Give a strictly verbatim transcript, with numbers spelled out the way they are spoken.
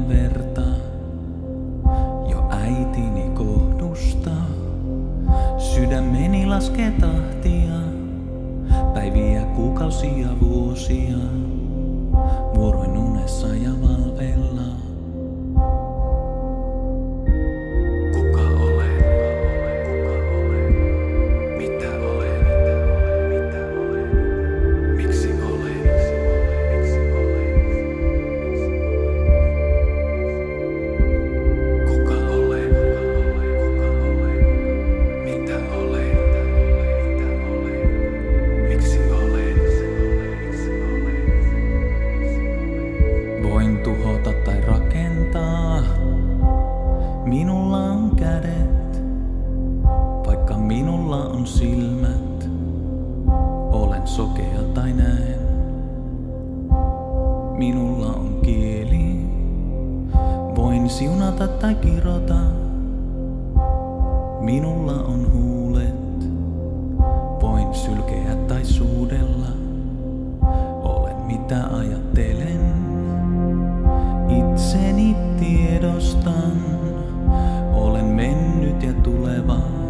juon verta jo äitini kohdusta. Sydämeni laskee tahtia, päiviä, kuukausia, vuosia, vuoroin unessa ja valveilla. Kuka olen? Mitä olen? Miksi olen? Kuka olen? Mitä olen? Miksi olen? Voin tuhota tai rakentaa. Minulla on kädet, vaikka minulla on silmät. Olen sokea tai näen. Minulla on kieli. Voin siunata tai kirota. Minulla on huulet. Voin sylkeä tai suudella. Olen mitä ajattelen. Itseni tiedostan. Olen mennyt ja tuleva.